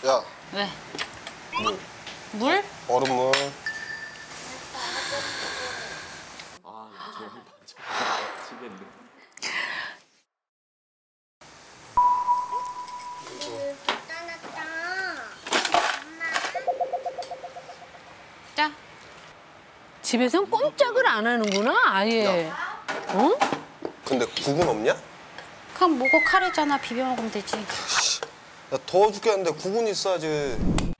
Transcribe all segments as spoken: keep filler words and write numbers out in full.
야. 왜? 물. 물? 얼음물. 아, 저 미치겠네. 자. 집에선 꼼짝을 안 하는구나, 아예. 어? 근데 국은 없냐? 그냥 뭐고 카레잖아. 비벼 먹으면 되지. 야, 더워 죽겠는데 국은 있어야지.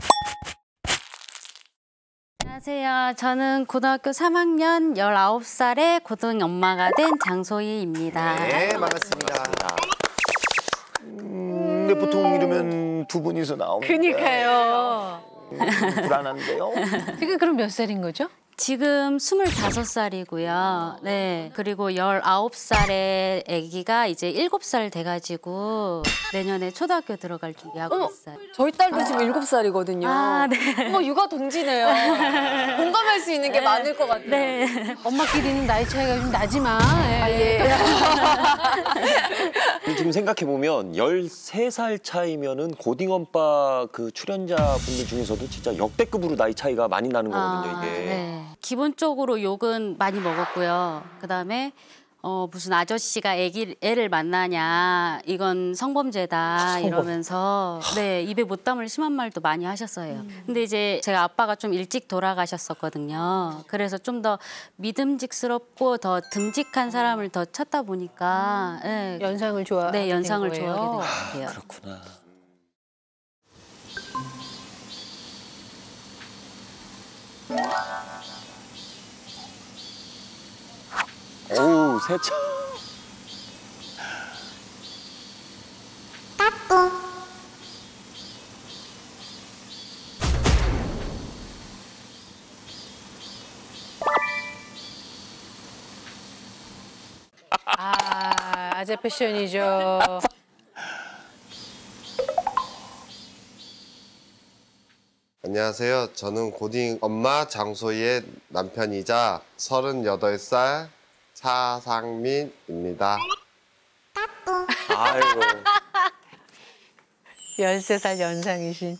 안녕하세요. 저는 고등학교 삼 학년 열아홉 살의 고등 엄마가 된 장소희입니다. 네, 반갑습니다. 음, 근데 보통 이러면 두 분이서 나오면 그니까요. 불안한데요? 지금 그럼 몇 살인 거죠? 지금 스물다섯 살이고요. 네. 그리고 열아홉 살의 아기가 이제 일곱 살 돼가지고 내년에 초등학교 들어갈 준비하고 어머, 있어요. 저희 딸도 지금 일곱 살이거든요. 아, 네. 어머, 육아 동지네요. 공감할 수 있는 게 많을 것 같아요. 네. 엄마끼리는 나이 차이가 좀 나지만. 예. 아, 예. 지금 생각해보면 열세 살 차이면은 고딩엄빠 그 출연자분들 중에서도 진짜 역대급으로 나이 차이가 많이 나는 거거든요, 아, 이게. 네. 기본적으로 욕은 많이 먹었고요. 그다음에 어, 무슨 아저씨가 애기, 애를 만나냐, 이건 성범죄다 이러면서 네 입에 못 담을 심한 말도 많이 하셨어요. 음. 근데 이제 제가 아빠가 좀 일찍 돌아가셨었거든요. 그래서 좀 더 믿음직스럽고 더 듬직한 사람을 더 찾다 보니까 네, 연상을 좋아. 네 연상을 좋아하게 된 것 같아요. 그렇구나. 어우, 세차. 아, 아재 패션이죠. 안녕하세요. 저는 고딩 엄마 장소희의 남편이자 서른여덟 살 차상민입니다. 아이고. 열세 살 연상이신.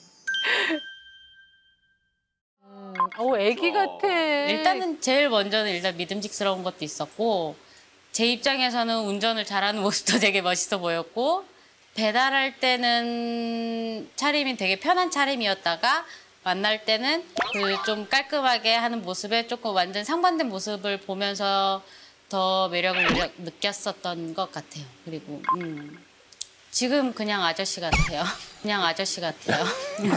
음, 어, 애기 같아. 일단은 제일 먼저는 일단 믿음직스러운 것도 있었고 제 입장에서는 운전을 잘하는 모습도 되게 멋있어 보였고 배달할 때는 차림이 되게 편한 차림이었다가 만날 때는 그 좀 깔끔하게 하는 모습에 조금 완전 상반된 모습을 보면서 더 매력을 느꼈, 느꼈었던 것 같아요. 그리고 음, 지금 그냥 아저씨 같아요. 그냥 아저씨 같아요.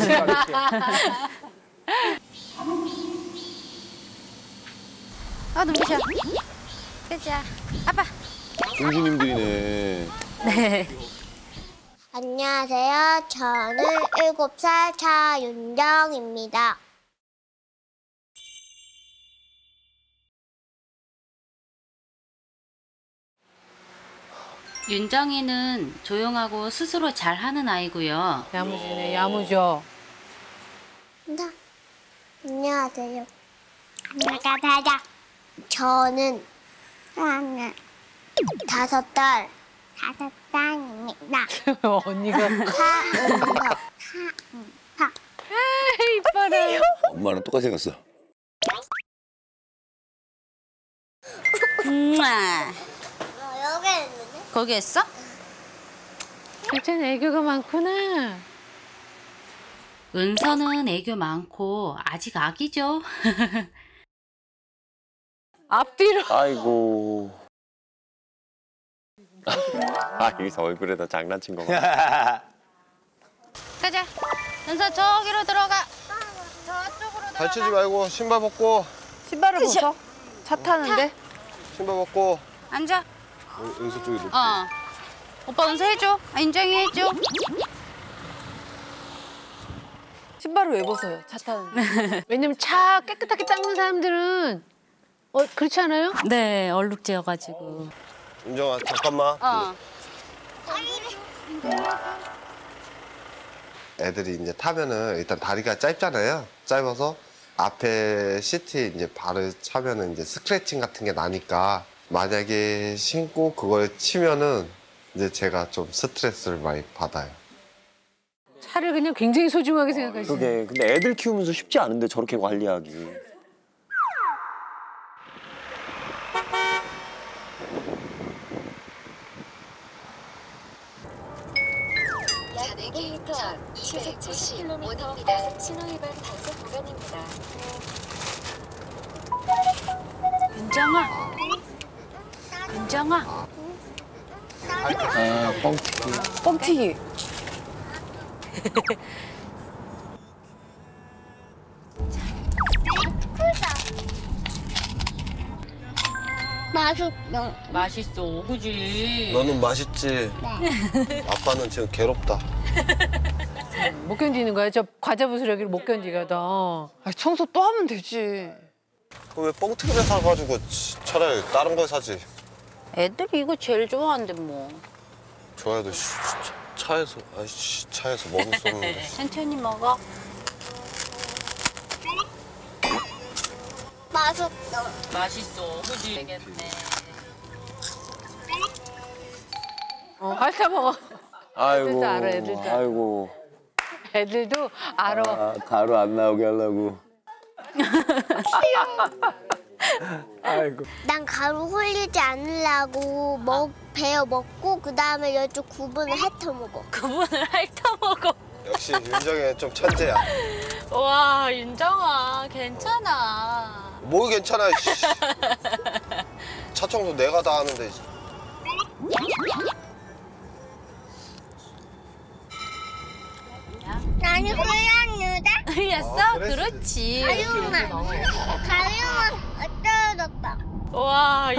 아 눈부셔. 그자 아빠. 공주님들이네. 네. 안녕하세요. 저는 일곱 살 차윤정입니다. 윤정이는 조용하고 스스로 잘하는 아이고요. 야무지네, 야무져. 나, 안녕하세요. 나가다자. 저는 하나, 다섯 달, 다섯 살입니다. 언니가. 하은석, 하은석. 이뻐라. 엄마랑 똑같이 생겼어. 음아. 어, 여기 있는데? 거기 했어? 진짜 애교가 많구나. 은서는 애교 많고 아직 아기죠. 앞뒤로. 아이고. 아, 여기서 얼굴에다 장난친 거 같아. 가자. 은서 저기로 들어가. 저쪽으로 들어가. 다치지 말고 신발 벗고 신발을 벗어? 차 타는데? 신발 벗고. 앉아. 은- 은서 쪽에 놓고. 어. 오빠 은서 해줘. 아, 인정이 해줘. 신발을 왜 벗어요? 차 타는데. 왜냐면 차 깨끗하게 닦는 사람들은 어 그렇지 않아요? 네, 얼룩지여가지고. 은정아 잠깐만. 어. 애들이 이제 타면은 일단 다리가 짧잖아요. 짧아서 앞에 시트에 이제 발을 차면은 이제 스크래칭 같은 게 나니까 만약에 신고 그걸 치면은 이제 제가 좀 스트레스를 많이 받아요. 살을 그냥 굉장히 소중하게 생각하시네. 그게 근데 애들 키우면서 쉽지 않은데 저렇게 관리하기. 잔액이 천이백구십 킬로미터입니다. 신호위반 단속 구간입니다. 윤정아. 윤정아. 아, 뻥튀기. 뻥튀기. 맛있어. 맛있어, 그지? 너는 맛있지? 아빠는 지금 괴롭다. 못 견디는 거야. 저 과자 부스러기를 못 견디거든. 아, 청소 또 하면 되지. 왜 뻥튀기를 사가지고 치- 차라리 다른 걸 사지? 애들이 이거 제일 좋아한대, 뭐. 좋아해도 씨, 차- 차에서 아이씨 차에서 먹을 수 없는데. 천천히 먹어. 맛있어. 맛있어, 그지? 되겠네. 어, 핥아 먹어. 아이고. 애들도 알아, 애들도 알아. 아이고. 애들도 알아. 아, 가루 안 나오게 하려고. 아이고. 난 가루 흘리지 않으려고 먹 베어 먹고 그 다음에 이쪽 구분을 핥아 먹어. 그분을 핥아 먹어. 역시 윤정이 좀 천재야. 와, 윤정아, 괜찮아. 뭐 괜찮아. 씨. 차 청소 내가 다 하는데. 나는 흘렸는데? 흘렸어? 아, 그랬지. 그렇지. 가루만. 가루만 떨어졌다. 와,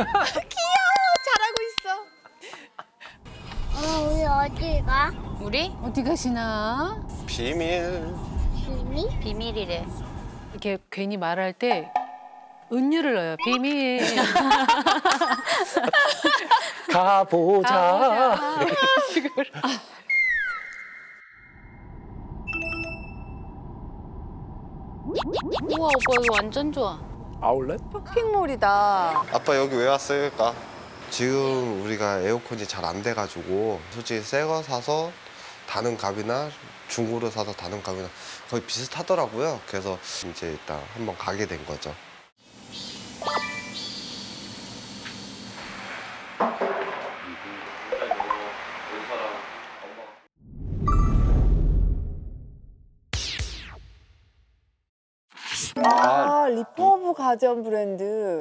어, 우리 어디 가? 우리 어디 가시나? 비밀. 비밀? 비밀이래. 이렇게 괜히 말할 때 은유를 넣어요. 비밀. 가보자. 가보자. 이런 식으로. 우와, 오빠 이거 완전 좋아. 아울렛? 쇼핑몰이다. 아빠 여기 왜 왔어요? 그러니까 지금 우리가 에어컨이 잘 안 돼가지고 솔직히 새 거 사서 다는 값이나 중고로 사서 다는 값이나 거의 비슷하더라고요. 그래서 이제 일단 한번 가게 된 거죠. 아, 리퍼브 가전 브랜드.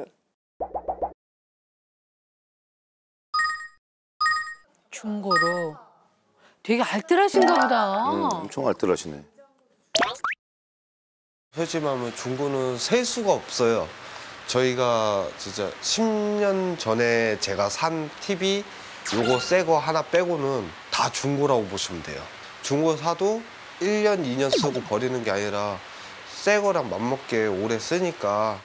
중고로. 되게 알뜰하신가 보다. 음, 엄청 알뜰하시네. 솔직히 말하면 중고는 셀 수가 없어요. 저희가 진짜 십 년 전에 제가 산 티비 요거 새 거 하나 빼고는 다 중고라고 보시면 돼요. 중고 사도 일 년, 이 년 쓰고 버리는 게 아니라 새 거랑 맞먹게 오래 쓰니까.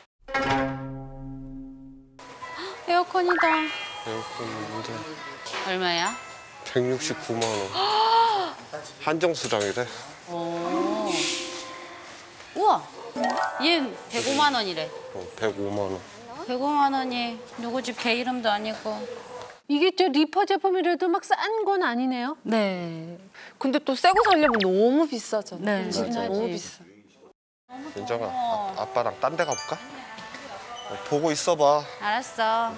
에어컨이다. 에어컨인데 얼마야? 백육십구만 원. 한정 수량이래. 오. 우와. 얘 백오만 원이래. 어, 백오만 원. 백오만 원이 누구 집 개 이름도 아니고. 이게 저 리퍼 제품이라도 막 싼 건 아니네요. 네. 근데 또 새 거 살려면 너무 비싸잖아. 네, 진짜 맞아요. 너무 비싸. 윤정아, 아, 아빠랑 딴 데 가볼까? 어, 보고 있어봐. 알았어.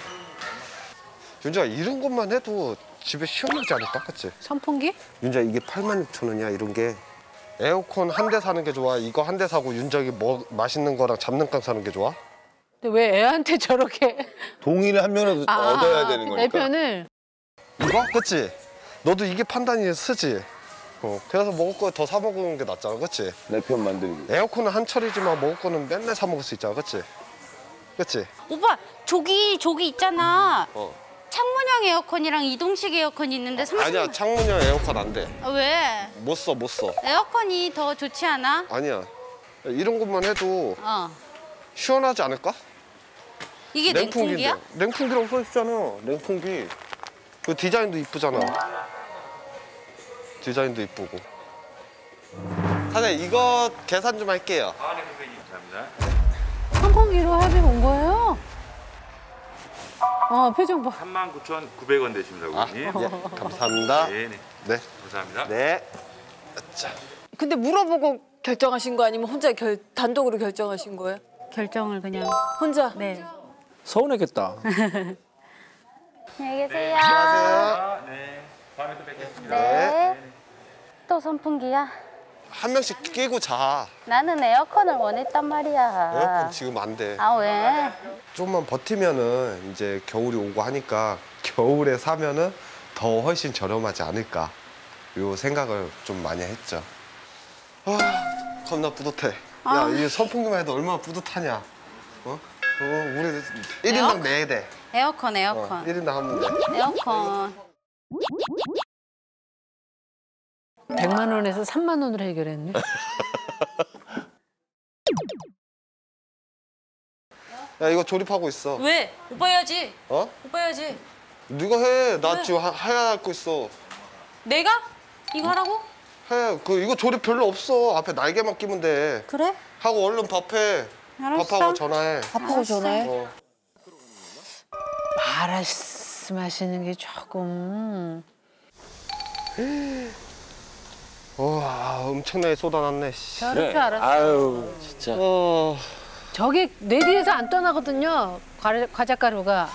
윤정아, 이런 것만 해도 집에 시원하지 않을까? 그치? 선풍기? 윤정아, 이게 팔만 육천 원이야, 이런 게. 에어컨 한 대 사는 게 좋아? 이거 한 대 사고 윤정이 뭐 맛있는 거랑 잡는감 사는 게 좋아? 근데 왜 애한테 저렇게 동의를 한 명이라도 아, 얻어야 되는 내 거니까. 편을 이거? 그치? 너도 이게 판단이 쓰지? 어, 그래서 먹을 거 더 사 먹는 게 낫잖아, 그치? 내 편 만들기. 에어컨은 한철이지만 먹을 거는 맨날 사 먹을 수 있잖아, 그치? 그치? 오빠, 저기 저기 있잖아. 어. 창문형 에어컨이랑 이동식 에어컨이 있는데 삼십 아니야, 창문형 에어컨 안 돼. 아, 왜? 못 써, 못 써. 에어컨이 더 좋지 않아? 아니야. 이런 것만 해도 어. 시원하지 않을까? 이게 냉풍기인데. 냉풍기야? 냉풍기라고 써 있잖아. 냉풍기. 그 디자인도 이쁘잖아. 디자인도 이쁘고. 사장님, 이거 계산 좀 할게요. 선풍기로 합의 본 거예요? 어, 표정 봐. 삼만 구천 구백 원 되십니다, 아, 고객님. 예, 감사합니다. 네네. 네. 감사합니다. 네. 진짜. 근데 물어보고 결정하신 거 아니면 혼자 결, 단독으로 결정하신 거예요? 결정을 그냥. 혼자? 네. 서운했겠다. 안녕히 계세요. 안녕하세요. 네. 또 선풍기야? 한 명씩 끼고 자. 나는 에어컨을 원했단 말이야. 에어컨 지금 안 돼. 아 왜? 좀만 버티면은 이제 겨울이 오고 하니까 겨울에 사면은 더 훨씬 저렴하지 않을까. 요 생각을 좀 많이 했죠. 아, 겁나 뿌듯해. 야, 이 선풍기만 해도 얼마나 뿌듯하냐. 어? 어, 우리 일 인당 네 대. 에어컨 어, 에어컨. 일 인당 하면 돼. 에어컨. 백만 원에서 삼만 원으로 해결했네. 야, 이거 조립하고 있어. 왜? 오빠 해야지. 어? 오빠 해야지. 네가 해. 나 왜? 지금 하, 해야 할 거 있어. 내가? 이거 하라고? 해. 그 이거 조립 별로 없어. 앞에 날개만 끼면 돼. 그래? 하고 얼른 밥해. 알았어. 밥하고 전화해. 밥하고 전화해? 어. 말씀하시는 게 조금. 와, 엄청나게 쏟아놨네. 씨. 저럴 줄 알았어. 아유 진짜. 어. 저게 내 뒤에서 안 떠나거든요. 과자, 과자 가루가.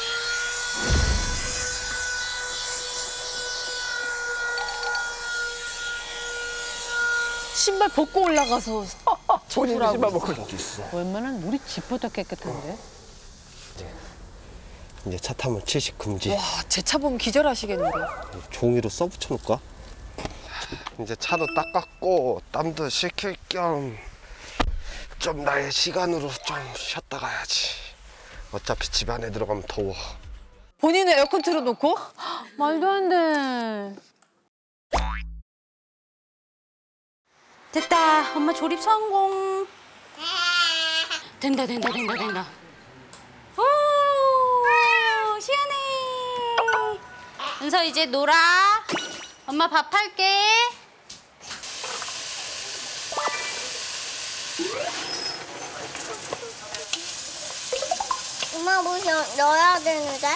신발 벗고 올라가서 본인이 신발 벗고 웬만한 우리 집보다 깨끗한데. 이제 차 타면 채식 금지. 와, 제 차 보면 기절하시겠는데. 종이로 써붙여 놓을까? 이제 차도 닦았고 땀도 식힐 겸 좀 나의 시간으로 좀 쉬었다 가야지. 어차피 집 안에 들어가면 더워. 본인은 에어컨 틀어놓고? 말도 안 돼. 됐다. 엄마 조립 성공. 된다 된다 된다 된다. 오 시원해. 은서 이제 놀아. 엄마 밥 할게. 엄마 뭐 넣어야 되는데?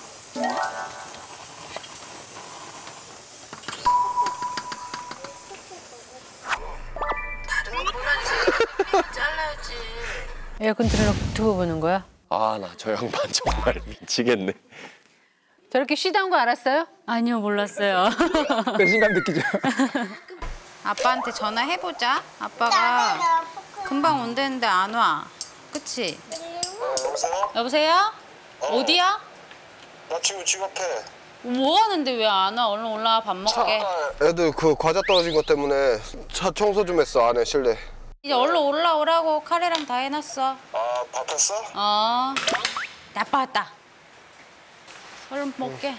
에어컨 틀어놓고 유튜브 보는 거야? 아 나 저 양반 정말 미치겠네. 저렇게 쉬다 온 거 알았어요? 아니요 몰랐어요. 배신감 느끼죠? 아빠한테 전화해보자. 아빠가 금방 온다는데 안 와. 그치? 여보세요? 여보세요? 어디야? 나 지금 집 앞에. 뭐 하는데 왜 안 와? 얼른 올라와 밥 먹게. 애들 그 과자 떨어진 것 때문에 차 청소 좀 했어. 안에 실내. 이제 얼른 올라오라고 카레랑 다 해놨어. 아, 밥 했어? 어. 아빠 왔다. 얼른 먹게.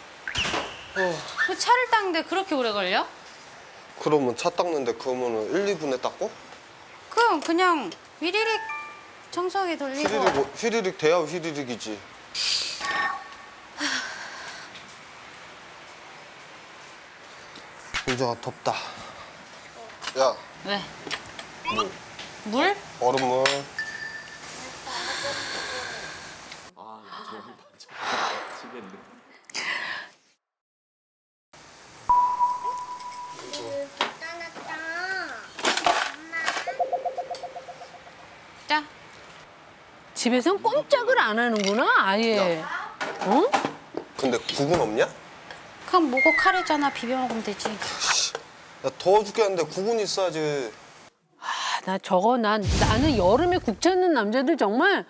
그 차를 닦는데 그렇게 오래 걸려? 그러면 차 닦는데 그러면은 일, 이 분에 닦고? 그럼 그냥 휘리릭 청소기 돌리고. 휘리릭, 휘리릭 돼야 휘리릭이지. 윤정아, 덥다. 야, 왜? 물. 물? 얼음물. 자. 집에선 꼼짝을 안 하는구나, 아예. 어? 근데 국은 없냐? 그냥 뭐고 카레잖아. 비벼 먹으면 되지. 야, 더워 죽겠는데 국은 있어야지. 아, 나 저거 난 나는 여름에 국 찾는 남자들 정말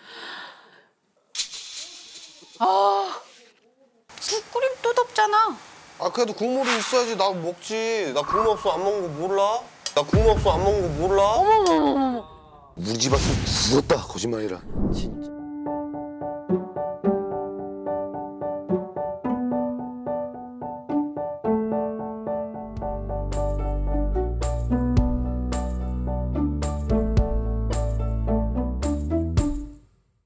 아 국 끓이면 또 덥잖아. 아, 그래도 국물이 있어야지 나 먹지. 나 국물 없어 안 먹는 거 몰라? 나 국물 없어 안 먹는 거 몰라? 어머머머머 무지 봤으면 죽었다. 거짓말이라. 진짜.